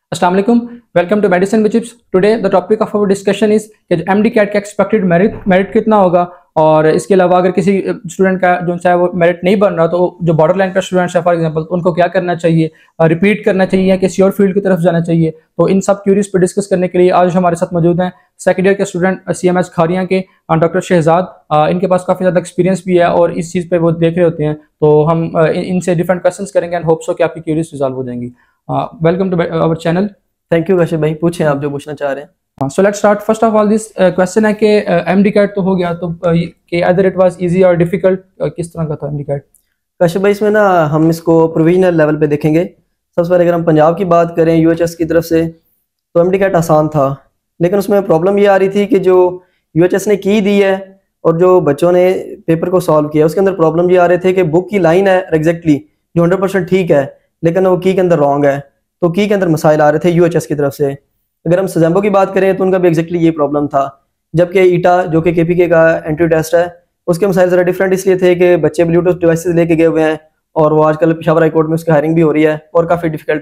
अस्सलाम वालेकुम, welcome to medicine with chips. Today the topic of our discussion is कि MD CAT का expected merit कितना होगा, और इसके अलावा अगर किसी स्टूडेंट का जो चाहे वो मेरिट नहीं बन रहा तो जो बॉर्डर लाइन का स्टूडेंट है फॉर एग्जांपल, तो उनको क्या करना चाहिए, रिपीट करना चाहिए या किसी और फील्ड की तरफ जाना चाहिए। तो इन सब क्यूरीज पर डिस्कस करने के लिए आज हमारे साथ मौजूद हैं सेकेंड ईयर के स्टूडेंट CMS खारियां के डॉक्टर शहजाद। इनके पास काफ़ी ज़्यादा एक्सपीरियंस भी है और इस चीज़ पे वो देख रहे होते हैं, तो हम इनसे डिफरेंट क्वेश्चंस करेंगे एंड होप सो कि आपकी क्यूरीज रिजॉल्व हो जाएंगी। Welcome to our channel. Thank you Kashif भाई, पूछें आप जो पूछना चाह रहे हैं। So let's start. First of all this question है कि एमडी कैट तो हो गया, तो कि अदर इट वाज इजी और डिफिकल्ट, किस तरह का था एमडी कैट? कशिफ भाई इसमें ना हम इसको प्रोविजनल लेवल पे देखेंगे। सबसे पहले अगर हम पंजाब की बात करें UHS की तरफ से, तो एमडी कैट आसान था, लेकिन उसमें प्रॉब्लम ये आ रही थी कि जो UHS ने की दी है और जो बच्चों ने पेपर को सॉल्व किया उसके अंदर प्रॉब्लम ये आ रहे थे कि बुक की लाइन है एग्जैक्टली जो 100% ठीक है, लेकिन वो की के अंदर रॉन्ग है, तो की के अंदर मसाइल आ रहे थे UHS की तरफ से। अगर हम सजैम्बो की बात करें तो उनका भी एग्जैक्टली ये प्रॉब्लम था, जबकि ईटा जो कि KPK का एंट्री टेस्ट है उसके मसाइल ज़रा डिफरेंट इसलिए थे कि बच्चे ब्लूटूथ डिवाइसेस लेके गए हुए हैं और वो आजकल पेशावर हाई कोर्ट में उसकी हायरिंग भी हो रही है और काफ़ी डिफिकल्ट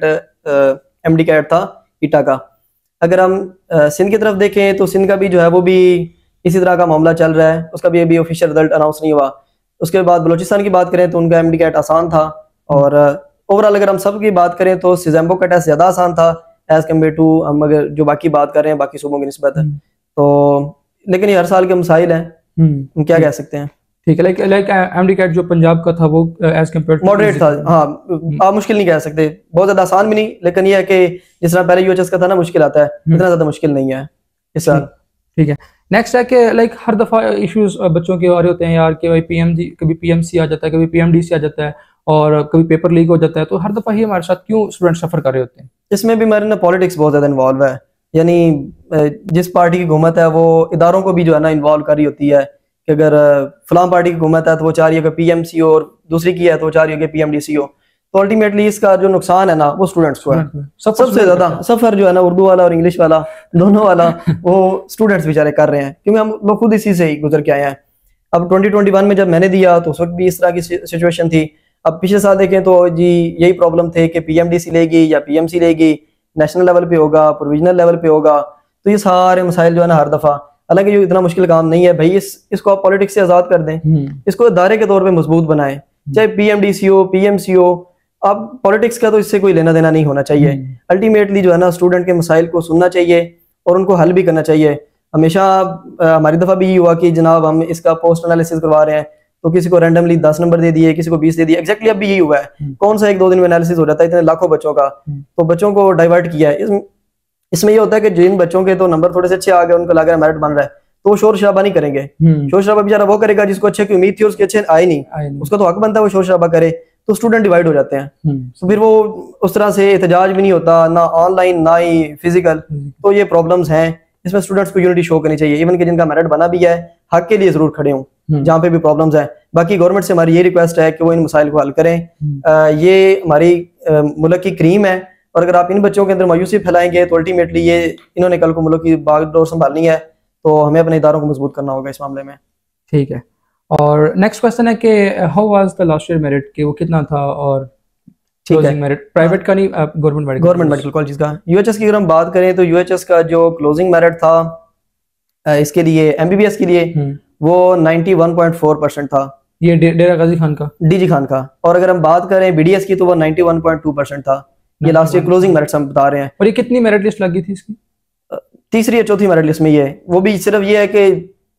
एमडी कैट था ईटा का। अगर हम सिंध की तरफ देखें तो सिंध का भी जो है वो भी इसी तरह का मामला चल रहा है, उसका भी अभी ऑफिशियल रिजल्ट अनाउंस नहीं हुआ। उसके बाद बलोचिस्तान की बात करें तो उनका एमडी कैट आसान था, और ओवरऑल अगर हम सब की बात करें तो सिजैम्बो का टेस्ट ज़्यादा आसान था एज कम्पेयर टू हम अगर जो बाकी बात कर रहे हैं बाकी सूबों की निस्बत है। तो लेकिन ये हर साल के मसाइल हैं, हम क्या कह सकते हैं। ठीक है, लाइक एमडी कैट जो पंजाब का था वो एज कम्पेयर टू मॉडरेट था। हाँ, आप मुश्किल नहीं कह सकते, बहुत ज़्यादा आसान भी नहीं, लेकिन ये है कि जिस तरह पहले UHS का था ना मुश्किल आता है, इतना ज़्यादा मुश्किल नहीं है इस साल। ठीक है। नेक्स्ट है कि लाइक हर दफ़ा इश्यूज बच्चों के आ रहे होते हैं यार कि भाई PMG कभी PMC आ जाता है, कभी PMDC आ जाता है और कभी पेपर लीक हो जाता है, तो हर दफ़ा ही हमारे साथ क्यों स्टूडेंट सफ़र कर रहे होते हैं? इसमें भी हमारे ना पॉलिटिक्स बहुत ज़्यादा इन्वॉल्व है, यानी जिस पार्टी की हुकूमत है वो इदारों को भी जो है ना इन्वॉल्व कर रही होती है कि अगर फलां पार्टी की हुकूमत है तो वो चाह रही है कि PMC हो, और दूसरी की है तो वो चाह रही है कि PMDC हो। तो अल्टीमेटली इसका जो नुकसान है ना वो स्टूडेंट्स को है सबसे ज़्यादा। सफ़र जो है ना उर्दू वाला और इंग्लिश वाला दोनों वाला वो स्टूडेंट्स बेचारे कर रहे हैं, क्योंकि हम लोग खुद इसी से ही गुजर के आए हैं। अब 2021 में जब मैंने दिया तो उस वक्त भी इस तरह की सिचुएशन थी। अब पिछले साल देखें तो जी यही प्रॉब्लम थे कि PMDC लेगी या PMC लेगी, नेशनल लेवल पे होगा, प्रोविजनल लेवल पे होगा। तो ये सारे मसाइल जो है ना हर दफ़ा, हालांकि जो इतना मुश्किल काम नहीं है भाई, इसको आप पॉलिटिक्स से आज़ाद कर दें, इसको दायरे के तौर पे मजबूत बनाएं, चाहे PMDC हो PMC हो। अब पॉलिटिक्स का तो इससे कोई लेना देना नहीं होना चाहिए। अल्टीमेटली जो है ना स्टूडेंट के मसाइल को सुनना चाहिए और उनको हल भी करना चाहिए। हमेशा हमारी दफ़ा भी ये हुआ कि जनाब हम इसका पोस्ट एनालिसिस करवा रहे हैं तो किसी को रैंडमली 10 नंबर दे दिए, किसी को 20 दे दिए। एग्जैक्टली अब भी यही हुआ है, कौन सा 1-2 दिन में एनालिसिस हो जाता है इतने लाखों बच्चों का, तो बच्चों को डाइवर्ट किया है। इसमें ये होता है कि जिन बच्चों के तो नंबर थोड़े से अच्छे आ गए, उनको लग रहा है मेरिट बन रहा है, तो वो शोर शराबा नहीं करेंगे। शोर शराबा बेचारा वो करेगा जिसको अच्छे की उम्मीद थी, उसके अच्छे आए नहीं, उसका तो हक बनता है वो शोर शराबा करे। तो स्टूडेंट डिवाइड हो जाते हैं, तो फिर वो उस तरह से एहतजाज भी नहीं होता, ना ऑनलाइन ना ही फिजिकल। तो ये प्रॉब्लम्स हैं, इसमें स्टूडेंट्स को यूनिटी शो करनी चाहिए, इवन कि जिनका मेरिट बना भी है हक के लिए जरूर खड़े हों जहाँ पे भी प्रॉब्लम्स है। बाकी गवर्नमेंट से हमारी ये रिक्वेस्ट है कि वो इन मसाइल को हल करें। ये हमारी मुल्क की क्रीम है, और अगर आप इन बच्चों के अंदर मायूसी फैलाएंगे तो अल्टीमेटली ये इन्होंने कल को मुल्क की बागडोर संभालनी है, तो हमें अपने इदारों को मजबूत करना होगा इस मामले में। ठीक है। और नेक्स्ट क्वेश्चन है कि how was the last year merit, कि वो कितना था, और क्लोजिंग मेरिट प्राइवेट का नहीं गवर्नमेंट मेडिकल कॉलेज का। UHS की अगर हम बात करें तो UHS का जो क्लोजिंग मेरिट था इसके लिए MBBS के लिए वो 91.4% था। ये डेरा गाजी खान का, DG खान का। और अगर हम बात करें BDS की तो वो 91.2% था। ये लास्ट ईयर क्लोजिंग मेरिट हम बता रहे हैं। और ये कितनी मेरिट लिस्ट लगी थी इसकी? तीसरी या चौथी मेरिट लिस्ट में ये, वो भी सिर्फ ये है कि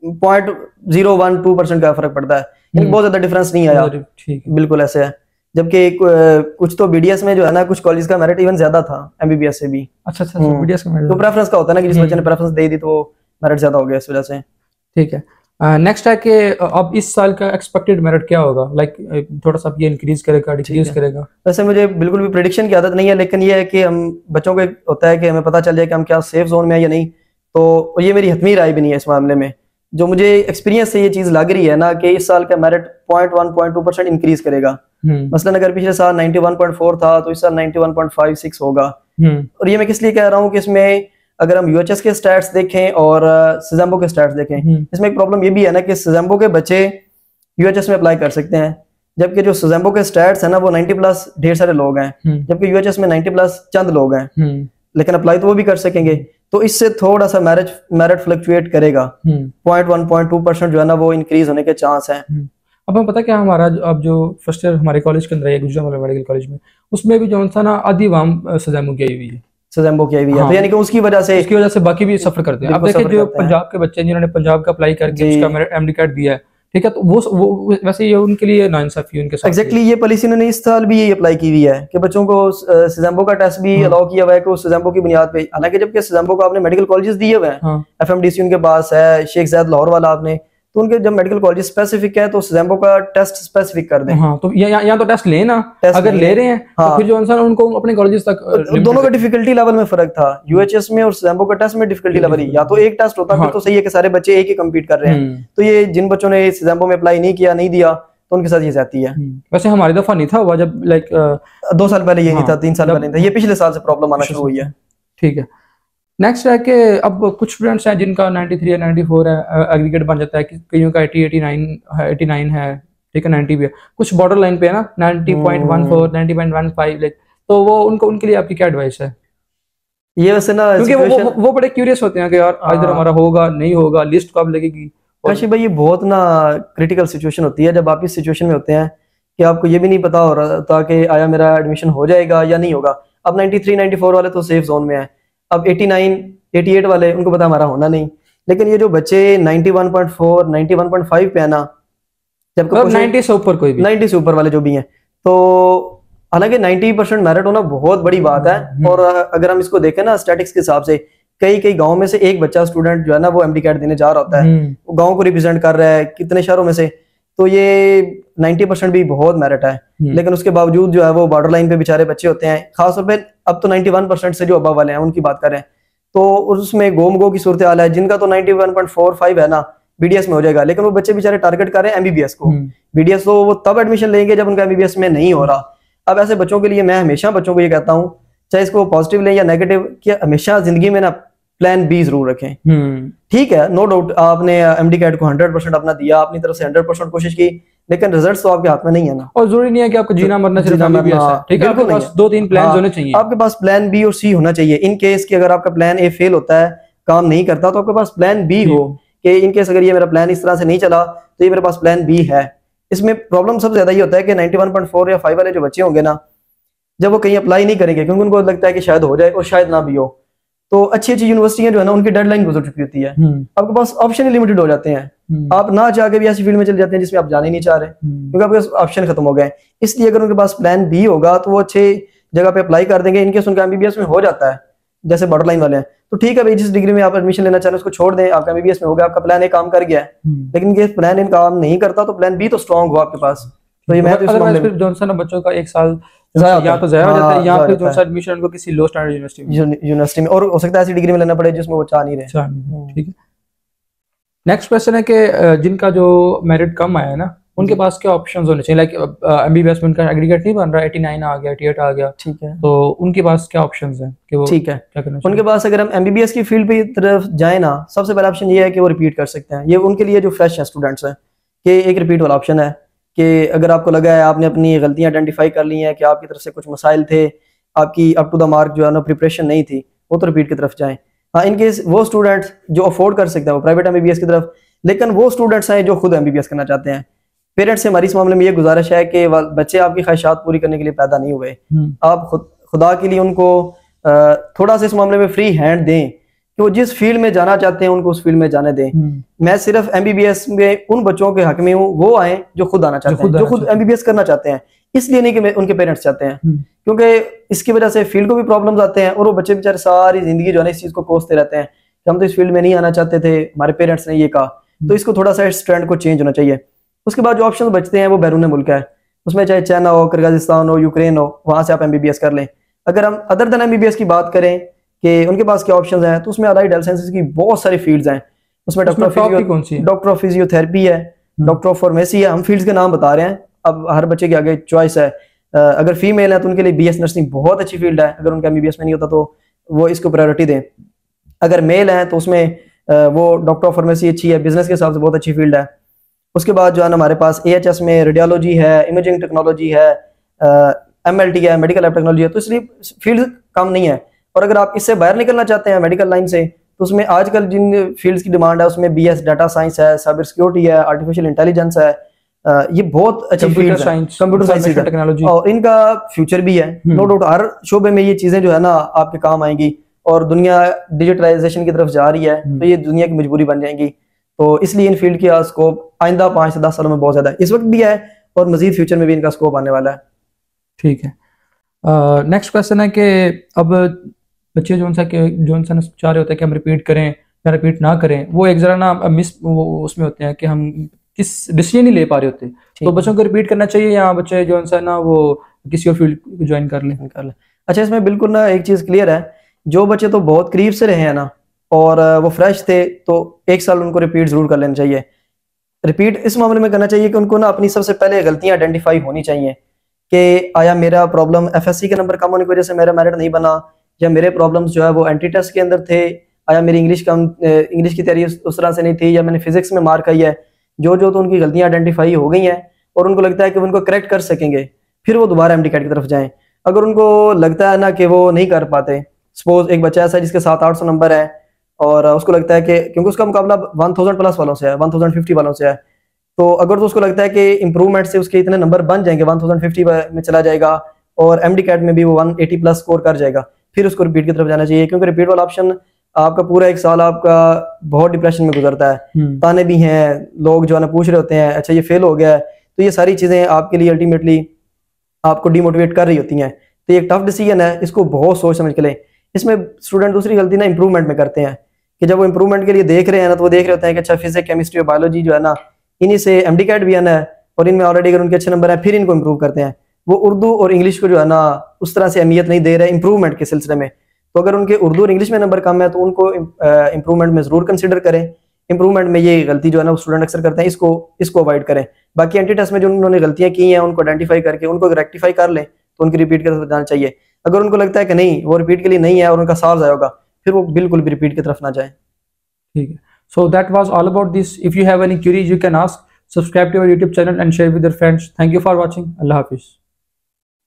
0.012% का फर्क पड़ता है, बहुत ज्यादा डिफरेंस नहीं आया। बिल्कुल ऐसे है, जबकि कुछ तो BDS में जो है ना कुछ कॉलेज का मेरिट इवन ज्यादा था MBBS से भी। अच्छा BDS का मेरिट तो प्रेफरेंस का होता है ना कि जिस बच्चे ने प्रेफरेंस दे दी तो मेरिट ज्यादा हो गया इस वजह से। ठीक है। नेक्स्ट है कि अब इस साल का एक्सपेक्टेड मेरिट क्या होगा, लाइक थोड़ा सा ये इंक्रीज करेगा डिक्रीज करेगा? वैसे मुझे बिल्कुल भी प्रेडिक्शन की आदत नहीं है, लेकिन ये है कि हम बच्चों को होता है कि हमें पता चल जाए कि हम क्या सेफ जोन में है या नहीं। तो ये मेरी हतमी राय भी नहीं है इस मामले में, जो मुझे एक्सपीरियंस से ये चीज लग रही है ना कि इस साल का मेरिट 0.1-0.2% इंक्रीज करेगा। मसलन अगर पिछले साल 91.4 था तो इस साल 91.56 होगा। और ये मैं किस लिए कह रहा हूँ कि इसमें अगर हम UHS के स्टैट्स देखें और सजैम्बो के स्टैट्स देखें, इसमें एक प्रॉब्लम ये भी है ना कि सजैम्बो के बच्चे UHS में अप्लाई कर सकते हैं, जबकि जो सजैम्बो के स्टैट्स है ना वो 90+ ढेर सारे लोग हैं, जबकि UHS में 90+ चंद लोग हैं। लेकिन अप्लाई तो वो भी कर सकेंगे। तो इससे थोड़ा सा मेरिट फ्लक्चुएट करेगा, 0.1-0.2% जो है ना वो इंक्रीज होने के चांस है। अब हमें पता क्या, हमारा अब जो फर्स्ट ईयर हमारे कॉलेज के अंदर है गुजरात मेडिकल कॉलेज में, उसमें भी जो सा ना आधी वाम सजामू की आई हुई है, सजेम्बो की आई हुई है। हाँ, तो यानी कि उसकी वजह से बाकी भी सफर करते हैं। अब देखिए जो पंजाब के बच्चे जिन्होंने पंजाब का अप्लाई करके उसका एमडी कार्ड दिया है, ठीक है, तो वो वैसे ये उनके लिए नाइंसाफी उनके साथ। एग्जैक्टली ये पॉलिसी ने इस साल भी यही अप्लाई की हुई है कि बच्चों को सजेम्बो का टेस्ट भी अलाउ किया हुआ है कि उस सजेम्बो की बुनियाद पे, हालांकि जबकि सजेम्बो को आपने मेडिकल कॉलेजेस दिए हुए हैं, एफएमडीसी उनके पास है, शेख ज़ायद लाहौर वाला आपने, तो उनके जब मेडिकल कॉलेज स्पेसिफिक है तो सजेम्बो का टेस्ट स्पेसिफिक कर दें। हाँ, तो यहाँ तो टेस्ट लेना, अगर ले रहे हैं हाँ, तो फिर जो इंसान उनको अपने कॉलेजेस तक दोनों का डिफिकल्टी लेवल में फर्क था, यूएचएस में और सजेम्बो का टेस्ट में डिफिकल्टी लेवल ही, या तो एक टेस्ट होता फिर तो सही है कि सारे बच्चे एक ही कम्पीट कर रहे हैं। तो ये जिन बच्चों ने सजेम्बो में अप्लाई नहीं किया, नहीं दिया, तो उनके साथ ये जाती है। वैसे हमारी दफा नहीं था हुआ, जब लाइक 2 साल पहले ये नहीं था, 3 साल पहले नहीं था, ये पिछले साल से प्रॉब्लम आना शुरू हुई है। ठीक है। नेक्स्ट है कि अब कुछ स्टूडेंट्स हैं जिनका 93 या 94 है, एग्रीगेट बन जाता है, कईयों का 89 है, ठीक है, 90 भी है, कुछ बॉर्डर लाइन पे है ना, 90.14, 90.15, लाइक, तो वो उनके लिए आपकी क्या एडवाइस है? ये वैसे ना, क्योंकि वो बड़े क्यूरियस होते हैं कि यार इधर हमारा होगा नहीं होगा, लिस्ट कब लगेगी। काशी भाई ये बहुत ना क्रिटिकल सिचुएशन होती है जब आप इस सिचुएशन में होते हैं कि आपको ये भी नहीं पता हो रहा था कि आया मेरा एडमिशन हो जाएगा या नहीं होगा। अब 93, 94 वाले तो सेफ जोन में है, अब 89, 88 वाले उनको पता हमारा होना नहीं, लेकिन ये जो बच्चे 91.4, 91.5 पे है ना, जब 90 से ऊपर कोई भी 90 से ऊपर वाले जो भी हैं, तो हालांकि 90% मेरिट होना बहुत बड़ी बात है। और अगर हम इसको देखें ना स्टैटिक्स के हिसाब से, कई गांव में से एक बच्चा स्टूडेंट जो है ना वो एमडी कैट देने जा रहा होता है, वो गांव को रिप्रेजेंट कर रहा है कितने शहरों में से, तो ये 90% भी बहुत मेरिट है। लेकिन उसके बावजूद जो है वो बॉर्डर लाइन पे बेचारे बच्चे होते हैं, खासतौर पे अब तो 91% से जो अबव वाले हैं उनकी बात करें तो उसमें गोमगो की सूरत हाल है, जिनका तो 91.45 है ना बीडीएस में हो जाएगा, लेकिन वो बच्चे बेचारे टारगेट कर रहे हैं एमबीबीएस को। बीडीएस तो वो तब एडमिशन लेंगे जब उनका एमबीबीएस में नहीं हो रहा। अब ऐसे बच्चों के लिए मैं हमेशा बच्चों को ये कहता हूँ, चाहे इसको पॉजिटिव लें या नेगेटिव, कि हमेशा जिंदगी में ना प्लान बी जरूर रखें। ठीक है, नो डाउट आपने एमडी कैट को 100% अपना दिया, अपनी तरफ से 100% कोशिश की, लेकिन रिजल्ट्स तो आपके हाथ में नहीं है ना। और जरूरी नहीं है कि आपको जीना मरना सिर्फ एमबीबीएस है, ठीक है, आपके पास 2-3 प्लान होने चाहिए। आपके पास प्लान बी और सी होना चाहिए, इन केस कि अगर आपका प्लान ए फेल होता है, काम नहीं करता, तो आपके पास प्लान बी हो कि इन केस अगर ये मेरा प्लान इस तरह से नहीं चला तो ये मेरे पास प्लान बी है। इसमें प्रॉब्लम सबसे ज्यादा ये होता है कि 91.4 या 5 वाले जो बच्चे होंगे ना, जब वो कहीं अप्लाई नहीं करेंगे क्योंकि उनको लगता है कि शायद हो जाए और शायद ना भी हो, तो अच्छी यूनिवर्सिटियां जो है ना उनकी डेडलाइन गुजर चुकी होती है, आपके पास ऑप्शन लिमिटेड हो जाते हैं, आप ना चाह के भी ऐसी फील्ड में चले जाते हैं जिसमें आप जाने नहीं चाह रहे क्योंकि आपके पास ऑप्शन खत्म हो गए। इसलिए अगर उनके पास प्लान बी होगा तो वो अच्छे जगह पे अप्लाई कर देंगे। इनकेस उनका एमबीबीएस में हो जाता है, जैसे बॉर्डर लाइन वाले हैं, तो ठीक है भाई, जिस डिग्री में आप एडमिशन लेना चाह रहे हैं उसको छोड़ दें, आपका एमबीबीएस में हो गया, आपका प्लान ए काम कर गया है। लेकिन ये प्लान इन काम नहीं करता तो प्लान बी तो स्ट्रांग हो आपके पास। तो ये मैं फिर जॉनसन बच्चों का एक साल या तो ज़ाया हो जाता है या फिर जो एडमिशन उनको किसी लो स्टैंडर्ड यूनिवर्सिटी में, और हो सकता है ऐसी डिग्री में लेना पड़े जिसमें वो चाह नहीं रहे। ठीक है। नेक्स्ट क्वेश्चन है कि जिनका जो मेरिट कम आया है ना, उनके पास क्या ऑप्शंस होने चाहिए? लाइक एमबीबीएस में उनका एग्रीगेट नहीं बन रहा, 89 आ गया, 88 आ गया, ठीक है, तो उनके पास क्या ऑप्शंस हैं कि वो ठीक है क्या करना चाहिए? उनके पास अगर हम एमबीबीएस की फील्ड पे तरफ जाए ना, सबसे पहला ऑप्शन ये है कि वो रिपीट कर सकते हैं। ये उनके लिए जो फ्रेश है स्टूडेंट्स हैं कि एक रिपीट वाला ऑप्शन है कि अगर आपको लगा है आपने अपनी गलतियां आइडेंटिफाई कर ली हैं कि आपकी तरफ से कुछ मसाइल थे, आपकी अप टू द मार्क जो है ना प्रिपरेशन नहीं थी, वो तो रिपीट की तरफ जाएं। हाँ, इनकेस वो स्टूडेंट्स जो अफोर्ड कर सकते हैं वो प्राइवेट एमबीबीएस की तरफ, लेकिन वो स्टूडेंट्स हैं जो खुद एमबीबीएस करना चाहते हैं, पेरेंट्स से हमारी इस मामले में ये गुजारिश है कि बच्चे आपकी ख्वाहिशात पूरी करने के लिए पैदा नहीं हुए, आप खुदा के लिए उनको थोड़ा सा इस मामले में फ्री हैंड दें कि वो जिस फील्ड में जाना चाहते हैं उनको उस फील्ड में जाने दें। मैं सिर्फ एमबीबीएस में उन बच्चों के हक में हूँ वो आए जो खुद आना चाहते हैं, जो खुद एमबीबीएस करना चाहते हैं, इसलिए नहीं कि उनके पेरेंट्स चाहते हैं, क्योंकि इसकी वजह से फील्ड को भी प्रॉब्लम्स आते हैं और वो बच्चे बेचारे सारी जिंदगी जो है इस चीज को कोसते रहते हैं कि हम तो इस फील्ड में नहीं आना चाहते थे, हमारे पेरेंट्स ने ये कहा। तो इसको थोड़ा सा इस ट्रेंड को चेंज होना चाहिए। उसके बाद जो ऑप्शन बचते हैं वो बैरून मुल्क है, उसमें चाहे चाइना हो, किर्गिस्तान हो, यूक्रेन हो, वहां से आप एमबीबीएस कर लें। अगर हम अदर देन एमबीबीएस की बात करें कि उनके पास क्या ऑप्शंस हैं, तो उसमें अलाइड हेल्थ साइंसेज की बहुत सारी फील्ड्स हैं। उसमें डॉक्टर ऑफ फिजियोथेरेपी है, डॉक्टर ऑफ फार्मेसी है, हम फील्ड्स के नाम बता रहे हैं, अब हर बच्चे के आगे चॉइस है। अगर फीमेल है तो उनके लिए बीएस नर्सिंग बहुत अच्छी फील्ड है, अगर उनका एमबीबीएस में नहीं होता तो वो इसको प्रायोरिटी दें। अगर मेल है तो उसमें वो डॉक्टर ऑफ फार्मेसी अच्छी है, बिजनेस के हिसाब से बहुत अच्छी फील्ड है। उसके बाद जो है ना हमारे पास एएचएस में रेडियोलॉजी है, इमेजिंग टेक्नोलॉजी है, एमएलटी है, मेडिकल लैब टेक्नोलॉजी है, तो इसलिए फील्ड कम नहीं है। और अगर आप इससे बाहर निकलना चाहते हैं मेडिकल लाइन से, तो उसमें आजकल जिन फील्ड्स की डिमांड है उसमें BS डाटा साइंस है, साइबर सिक्योरिटी है, आर्टिफिशियल इंटेलिजेंस है, ये बहुत अच्छी फील्ड है, कंप्यूटर साइंस टेक्नोलॉजी, और इनका फ्यूचर भी है। नो डाउट हर शोबे में ये चीजें जो है ना आपके काम आएंगी, और दुनिया डिजिटलाइजेशन की तरफ जा रही है, तो ये दुनिया की मजबूरी बन जाएंगी। तो इसलिए इन फील्ड की स्कोप आइंदा 5 से 10 सालों में बहुत ज्यादा है, इस वक्त भी है और मजीद फ्यूचर में भी इनका स्कोप आने वाला है। ठीक है, नेक्स्ट क्वेश्चन है कि अब बच्चे जो सा चाह रहे होते हैं कि हम रिपीट करें या रिपीट ना करें, वो एक जरा ना मिस वो उसमें होते हैं कि हम किस डिसीजन नहीं ले पा रहे होते, तो बच्चों को रिपीट करना चाहिए या बच्चे जो सा ना वो किसी और फील्ड ज्वाइन कर लें? अच्छा, इसमें बिल्कुल ना एक चीज क्लियर है, जो बच्चे तो बहुत करीब से रहे हैं ना और वो फ्रेश थे, तो 1 साल उनको रिपीट जरूर कर लेना चाहिए। रिपीट इस मामले में करना चाहिए कि उनको ना अपनी सबसे पहले गलतियां आइडेंटिफाई होनी चाहिए कि आया मेरा प्रॉब्लम FSC के नंबर कम होने की वजह से मेरा मेरिट नहीं बना, या मेरे प्रॉब्लम्स जो है वो एंटी टेस्ट के अंदर थे, आया मेरी इंग्लिश की तैयारी उस तरह से नहीं थी, या मैंने फिजिक्स में मार्क आई है। जो तो उनकी गलतियां आइडेंटिफाई हो गई हैं और उनको लगता है कि वो उनको करेक्ट कर सकेंगे, फिर वो दोबारा MD कैट की तरफ जाएं। अगर उनको लगता है ना कि वो नहीं कर पाते, सपोज एक बच्चा ऐसा है जिसके 700-800 नंबर है और उसको लगता है कि क्योंकि उसका मुकाबला 1000 प्लस वालों से है, 1050 वालों से है, तो अगर तो उसको लगता है कि इंप्रूवमेंट से उसके इतने नंबर बन जाएंगे, 1050 में चला जाएगा और MD कैट में भी वो 180 प्लस स्कोर कर जाएगा, फिर उसको रिपीट की तरफ जाना चाहिए। क्योंकि रिपीट वाला ऑप्शन आपका पूरा 1 साल आपका बहुत डिप्रेशन में गुजरता है, ताने भी हैं, लोग जो है ना पूछ रहे होते हैं अच्छा ये फेल हो गया है, तो ये सारी चीजें आपके लिए अल्टीमेटली आपको डिमोटिवेट कर रही होती हैं। तो ये एक टफ डिसीजन है, इसको बहुत सोच समझ के लें। इसमें स्टूडेंट दूसरी गलती ना इंप्रूवमेंट में करते हैं कि जब वो इंप्रूवमेंट के लिए देख रहे हैं ना, तो वो देख रहे होते हैं कि अच्छा फिजिक्स, केमिस्ट्री और बायोलॉजी जो है ना इन्हीं से MD कैट भी आना है और इनमें ऑलरेडी अगर उनके अच्छे नंबर है फिर इनको इंप्रूव करते हैं। वो उर्दू और इंग्लिश को जो है ना उस तरह से अहमियत नहीं दे रहे इंप्रूवमेंट के सिलसिले में। तो अगर उनके उर्दू और इंग्लिश में नंबर कम है तो उनको इंप्रूवमेंट में जरूर कंसिडर करें। इंप्रूवमेंट में ये गलती जो है ना वो स्टूडेंट अक्सर करते हैं, इसको अवॉइड करें। बाकी एंटी टेस्ट में जो उन्होंने गलतियां की हैं उनको आइडेंटिफाई करके उनको रेक्टिफाई कर लें, तो उनकी रिपीट की तरफ जाना चाहिए। अगर उनको लगता है कि नहीं वो रिपीट के लिए नहीं है और उनका साल जाए होगा, फिर वो बिल्कुल भी रिपीट की तरफ ना जाए। ठीक है, so that was all about this. If you have any queries you can ask, subscribe to our YouTube channel and share with your friends. Thank you for watching. Allah Hafiz.